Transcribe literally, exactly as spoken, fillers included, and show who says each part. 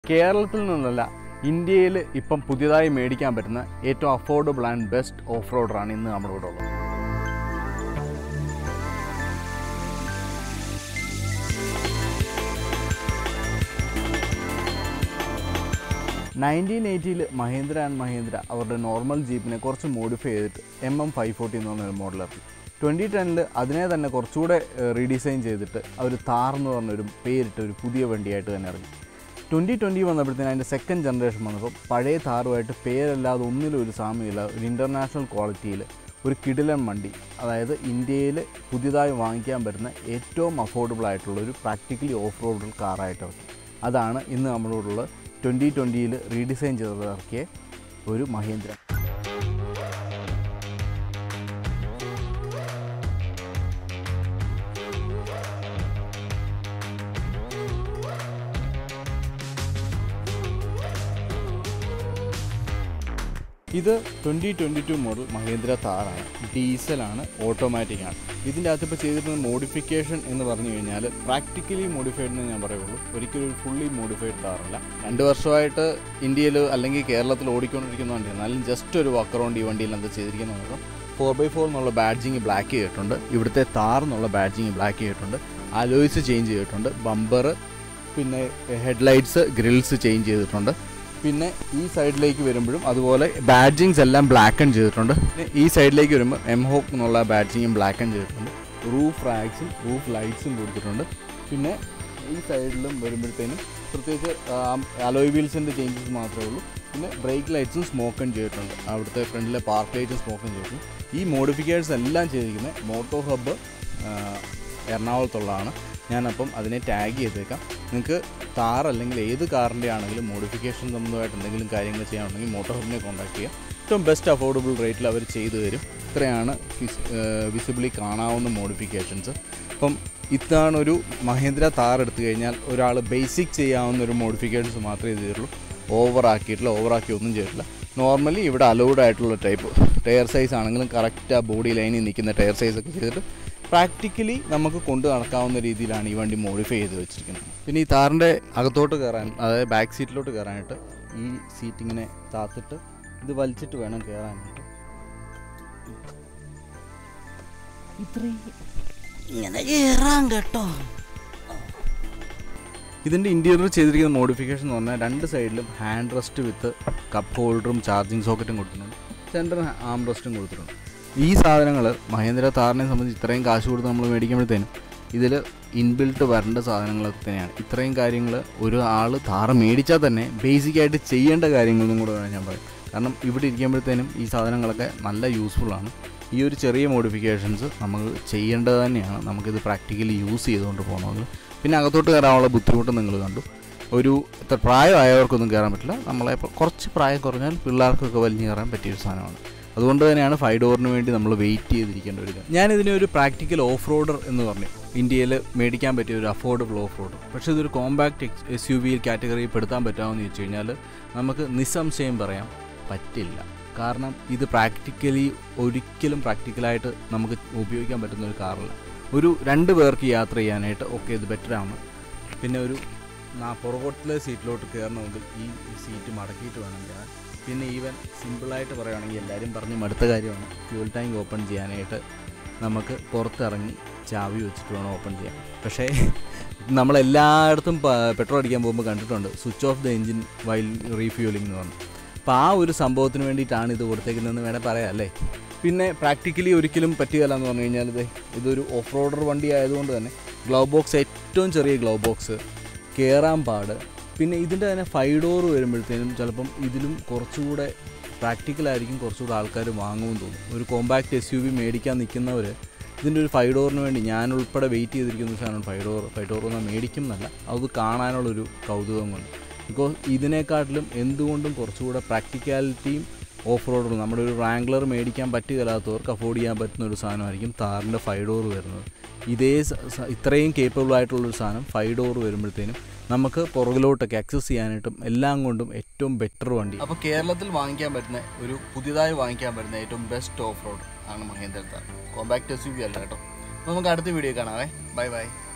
Speaker 1: കേരളത്തിൽ നിന്നല്ല ഇന്ത്യയിൽ ഇപ്പം പുതിയതായി മേടിക്കാൻ പറ്റുന്ന ഏറ്റവും അഫോർഡബിൾ ആൻഡ് ബെസ്റ്റ് ഓഫ് റോഡറാണ് ഇന്ന് നമ്മുടെ ഇവിടെ ഉള്ളത്. നയൻറ്റീൻ എയ്റ്റിയിൽ മഹീന്ദ്ര ആൻഡ് മഹീന്ദ്ര അവരുടെ നോർമൽ ജീപ്പിനെ കുറച്ച് മോഡിഫൈ ചെയ്തിട്ട് എം എം ഫൈവ് ഫോർട്ടി എന്ന് പറഞ്ഞൊരു മോഡൽ ഇറക്കി. ട്വൻറ്റി ടെന്നിൽ അതിനെ തന്നെ കുറച്ചുകൂടെ റീഡിസൈൻ ചെയ്തിട്ട് അവർ താർ എന്ന് പറഞ്ഞൊരു പേരിട്ട് ഒരു പുതിയ വണ്ടിയായിട്ട് തന്നെ ഇറങ്ങി. ട്വൻറ്റി ട്വൻറ്റി വന്നപ്പോഴത്തേന് അതിൻ്റെ സെക്കൻഡ് ജനറേഷൻ വന്നപ്പോൾ പഴയ താറുമായിട്ട് പേരല്ലാതെ ഒന്നിലും ഒരു സാമ്യമില്ല, ഒരു ഇൻ്റർനാഷണൽ ക്വാളിറ്റിയിൽ ഒരു കിടിലൻ വണ്ടി, അതായത് ഇന്ത്യയിൽ പുതിയതായി വാങ്ങിക്കാൻ പറ്റുന്ന ഏറ്റവും അഫോർഡബിൾ ആയിട്ടുള്ള ഒരു പ്രാക്ടിക്കലി ഓഫ് റോഡ് കാറായിട്ട് ഇറക്കി. അതാണ് ഇന്ന് നമ്മളോടുള്ള ട്വൻറ്റി ട്വൻറ്റിയിൽ റീഡിസൈൻ ചെയ്ത് ഇറക്കിയ ഒരു മഹീന്ദ്ര. ഇത് twenty twenty two model Mahindra താറാണ്. ഡീസലാണ്, ഓട്ടോമാറ്റിക്കാണ്. ഇതിൻ്റെ അകത്തിപ്പോൾ ചെയ്തിട്ടുള്ള മോഡിഫിക്കേഷൻ എന്ന് പറഞ്ഞു കഴിഞ്ഞാൽ പ്രാക്ടിക്കലി മോഡിഫൈഡ് എന്ന് ഞാൻ പറയുള്ളൂ, ഒരിക്കലും ഒരു ഫുള്ളി മോഡിഫൈഡ് താറല്ല. രണ്ട് വർഷമായിട്ട് ഇന്ത്യയിൽ അല്ലെങ്കിൽ കേരളത്തിൽ ഓടിക്കൊണ്ടിരിക്കുന്ന വണ്ടി, എന്നാലും ജസ്റ്റ് ഒരു വാക്ക് അറൗണ്ട് ഈ വണ്ടിയിൽ എന്താ ചെയ്തിരിക്കുന്നത്, ഫോർ ബൈ ഫോർ എന്നുള്ള ബാഡ്ജിങ് ബ്ലാക്ക് ചെയ്തിട്ടുണ്ട്, ഇവിടുത്തെ താർ എന്നുള്ള ബാഡ്ജിങ് ബ്ലാക്ക് ചെയ്തിട്ടുണ്ട്, അലോയ്സ് ചേഞ്ച് ചെയ്തിട്ടുണ്ട്, ബമ്പർ, പിന്നെ ഹെഡ്ലൈറ്റ്സ്, ഗ്രിൽസ് ചേഞ്ച് ചെയ്തിട്ടുണ്ട്. പിന്നെ ഈ സൈഡിലേക്ക് വരുമ്പോഴും അതുപോലെ ബാഡ്ജിങ്സ് എല്ലാം ബ്ലാക്ക് ആൻഡ് ചെയ്തിട്ടുണ്ട്. ഈ സൈഡിലേക്ക് വരുമ്പോൾ എം ഹോക്ക് എന്നുള്ള ബാഡ്ജിങ്ങും ബ്ലാക്ക് ആൻഡ് ചെയ്തിട്ടുണ്ട്. റൂഫ് റാക്സും റൂഫ് ലൈറ്റ്സും കൊടുത്തിട്ടുണ്ട്. പിന്നെ ഈ സൈഡിലും വരുമ്പോഴത്തേനും പ്രത്യേകിച്ച് അലോയ് വീൽസിൻ്റെ ചേഞ്ചസ് മാത്രമേ ഉള്ളൂ. പിന്നെ ബ്രേക്ക് ലൈറ്റ്സും സ്മോക്ക് ആൻഡ് ചെയ്തിട്ടുണ്ട്. അവിടുത്തെ ഫ്രണ്ടിലെ പാർക്ക് ലൈറ്റും സ്മോക്ക് ആൻഡ് ചെയ്തിട്ടുണ്ട്. ഈ മോഡിഫിക്കേഷൻസ് എല്ലാം ചെയ്തിരിക്കുന്നത് മോട്ടോ ഹബ്ബ് എറണാകുളത്തുള്ളതാണ്. ഞാനപ്പം അതിനെ ടാഗ് ചെയ്തേക്കാം. നിങ്ങൾക്ക് താർ അല്ലെങ്കിൽ ഏത് കാറിൻ്റെ ആണെങ്കിലും മോഡിഫിക്കേഷൻ സംബന്ധമായിട്ട് എന്തെങ്കിലും കാര്യങ്ങൾ ചെയ്യാനുണ്ടെങ്കിൽ മോട്ടോ ഹബിനെ കോൺടാക്ട് ചെയ്യാം. ഏറ്റവും ബെസ്റ്റ് അഫോർഡബിൾ റേറ്റിൽ അവർ ചെയ്തു തരും. ഇത്രയാണ് വിസിബിളി കാണാവുന്ന മോഡിഫിക്കേഷൻസ്. അപ്പം ഇതാണൊരു മഹീന്ദ്ര താർ എടുത്തു കഴിഞ്ഞാൽ ഒരാൾ ബേസിക് ചെയ്യാവുന്ന ഒരു മോഡിഫിക്കേഷൻസ് മാത്രമേ ചെയ്തിട്ടുള്ളൂ. ഓവറാക്കിയിട്ടില്ല, ഓവറാക്കി ഒന്നും ചെയ്തിട്ടില്ല. നോർമലി ഇവിടെ അലൗഡ് ആയിട്ടുള്ള ടൈപ്പ് ടയർ സൈസ് ആണെങ്കിലും കറക്റ്റ് ആ ബോഡി ലൈനിൽ നിൽക്കുന്ന ടയർ സൈസൊക്കെ ചെയ്തിട്ട് പ്രാക്ടിക്കലി നമുക്ക് കൊണ്ടു നടക്കാവുന്ന രീതിയിലാണ് ഈ വണ്ടി മോഡിഫൈ ചെയ്ത് വെച്ചിരിക്കുന്നത്. പിന്നെ ഈ താറിൻ്റെ അകത്തോട്ട് കയറാൻ, അതായത് ബാക്ക് സീറ്റിലോട്ട് കയറാനായിട്ട് ഈ സീറ്റിങ്ങിനെ താത്തിട്ട് ഇത് വലിച്ചിട്ട് വേണം കയറാനായിട്ട്. ഇത്രയും ഇങ്ങനെ കയറാൻ കേട്ടോ. ഇതിൻ്റെ ഇൻറ്റീരിയർ ചെയ്തിരിക്കുന്ന മോഡിഫിക്കേഷൻ എന്ന് പറഞ്ഞാൽ രണ്ട് സൈഡിലും ഹാൻഡ് റെസ്റ്റ് വിത്ത് കപ്പ് ഹോൾഡറും ചാർജിങ് സോക്കറ്റും കൊടുത്തിട്ടുണ്ട്. സെൻറ്റർ ആം റെസ്റ്റും കൊടുത്തിട്ടുണ്ട്. ഈ സാധനങ്ങൾ മഹീന്ദ്ര താറിനെ സംബന്ധിച്ച് ഇത്രയും കാശ് കൊടുത്ത് നമ്മൾ മേടിക്കുമ്പോഴത്തേനും ഇതിൽ ഇൻബിൽട്ട് വരേണ്ട സാധനങ്ങളൊക്കെ തന്നെയാണ്. ഇത്രയും കാര്യങ്ങൾ ഒരു ആൾ താറ് മേടിച്ചാൽ തന്നെ ബേസിക്കായിട്ട് ചെയ്യേണ്ട കാര്യങ്ങളെന്നും കൂടെ വേണം ഞാൻ പറയും. കാരണം ഇവിടെ ഇരിക്കുമ്പോഴത്തേനും ഈ സാധനങ്ങളൊക്കെ നല്ല യൂസ്ഫുള്ളാണ്. ഈ ഒരു ചെറിയ മോഡിഫിക്കേഷൻസ് നമുക്ക് ചെയ്യേണ്ടത് തന്നെയാണ്, നമുക്കിത് പ്രാക്ടിക്കലി യൂസ് ചെയ്തുകൊണ്ട് പോകുന്നത്. പിന്നെ അകത്തോട്ട് കയറാനുള്ള ബുദ്ധിമുട്ട് നിങ്ങൾ കണ്ടു. ഒരു ഇത്ര പ്രായമായവർക്കൊന്നും കയറാൻ പറ്റില്ല. നമ്മളെ കുറച്ച് പ്രായം കുറഞ്ഞാൽ പിള്ളേർക്കൊക്കെ വലിഞ്ഞ് കയറാൻ പറ്റിയൊരു സാധനമാണ്. അതുകൊണ്ട് തന്നെയാണ് ഫൈവ് ഡോറിന് വേണ്ടി നമ്മൾ വെയിറ്റ് ചെയ്തിരിക്കേണ്ട ഒരു കാര്യം. ഞാനിതിനെ ഒരു പ്രാക്ടിക്കൽ ഓഫ് റോഡർ എന്ന് പറഞ്ഞു, ഇന്ത്യയിൽ മേടിക്കാൻ പറ്റിയ ഒരു അഫോർഡബിൾ ഓഫ് റോഡർ. പക്ഷേ ഇതൊരു കോമ്പാക്റ്റ് എസ് യു വി കാറ്റഗറിയിൽ പെടുത്താൻ പറ്റാമെന്ന് ചോദിച്ചു കഴിഞ്ഞാൽ നമുക്ക് നിസ്സംശയം പറയാം പറ്റില്ല. കാരണം ഇത് പ്രാക്ടിക്കലി ഒരിക്കലും പ്രാക്ടിക്കലായിട്ട് നമുക്ക് ഉപയോഗിക്കാൻ പറ്റുന്ന ഒരു കാറല്ല. ഒരു രണ്ട് പേർക്ക് യാത്ര ചെയ്യാനായിട്ട് ഓക്കെ ഇത് ബെറ്ററാണ്. പിന്നെ ഒരു പുറകോട്ടിലെ സീറ്റിലോട്ട് കയറണമെങ്കിൽ ഈ സീറ്റ് മടക്കിയിട്ട് വേണം കയറാൻ. പിന്നെ ഈവൻ സിമ്പിളായിട്ട് പറയുകയാണെങ്കിൽ എല്ലാവരും പറഞ്ഞ് മടുത്ത കാര്യമാണ്, ഫ്യൂൽ ടാങ്ക് ഓപ്പൺ ചെയ്യാനായിട്ട് നമുക്ക് പുറത്തിറങ്ങി ചാവി വെച്ചിട്ട് വേണം ഓപ്പൺ ചെയ്യാൻ. പക്ഷേ നമ്മളെല്ലായിടത്തും പെട്രോൾ അടിക്കാൻ പോകുമ്പോൾ കണ്ടിട്ടുണ്ട് switch off the engine while refuelling എന്ന് പറഞ്ഞു. അപ്പോൾ ആ ഒരു സംഭവത്തിന് വേണ്ടിയിട്ടാണ് ഇത് കൊടുത്തേക്കുന്നതെന്ന് വേണേൽ പറയാം അല്ലേ. പിന്നെ പ്രാക്ടിക്കലി ഒരിക്കലും പറ്റുകയില്ല എന്ന് പറഞ്ഞു കഴിഞ്ഞാൽ ഇത് ഇതൊരു ഓഫ് റോഡർ വണ്ടി ആയതുകൊണ്ട് തന്നെ ഗ്ലൗ ബോക്സ്, ഏറ്റവും ചെറിയ ഗ്ലൗ ബോക്സ്, കയറാൻ പാട്. പിന്നെ ഇതിൻ്റെ തന്നെ ഫൈവ് ഡോർ വരുമ്പോഴത്തേനും ചിലപ്പം ഇതിലും കുറച്ചുകൂടെ പ്രാക്ടിക്കലായിരിക്കും, കുറച്ചുകൂടെ ആൾക്കാർ വാങ്ങുമെന്ന് തോന്നും. ഒരു കോമ്പാക്റ്റ് എസ് യു വി മേടിക്കാൻ നിൽക്കുന്നവർ ഇതിൻ്റെ ഒരു ഫൈവ് ഡോറിന് വേണ്ടി ഞാൻ ഉൾപ്പെടെ വെയിറ്റ് ചെയ്തിരിക്കുന്ന സാധനമാണ് ഫൈവ് ഡോർ. ഫൈവ് ഡോർ എന്നാൽ മേടിക്കും എന്നല്ല, അത് കാണാനുള്ളൊരു കൗതുകം കൊണ്ട്. ബിക്കോസ് ഇതിനെക്കാട്ടിലും എന്തുകൊണ്ടും കുറച്ചുകൂടെ പ്രാക്ടിക്കാലിറ്റിയും ഓഫ് റോഡും നമ്മുടെ ഒരു റാംഗ്ലർ മേടിക്കാൻ പറ്റുകയില്ലാത്തവർക്ക് അഫോർഡ് ചെയ്യാൻ പറ്റുന്ന ഒരു സാധനമായിരിക്കും താറിൻ്റെ ഫൈവ് ഡോർ വരുന്നത്. ഇതേ ഇത്രയും കേപ്പബിൾ ആയിട്ടുള്ളൊരു സാധനം ഫൈവ് ഡോർ വരുമ്പോഴത്തേനും നമുക്ക് പുറകിലോട്ടൊക്കെ ആക്സസ് ചെയ്യാനായിട്ടും എല്ലാം കൊണ്ടും ഏറ്റവും ബെറ്റർ വണ്ടി. അപ്പോൾ കേരളത്തിൽ വാങ്ങിക്കാൻ പറ്റുന്ന ഒരു പുതിയതായി വാങ്ങിക്കാൻ പറ്റുന്ന ഏറ്റവും ബെസ്റ്റ് ഓഫ് റോഡ് ആണ് Mahindra Thar. Compact S U V അല്ല കേട്ടോ. നമുക്ക് അടുത്ത വീഡിയോ കാണാവേ. Bye bye.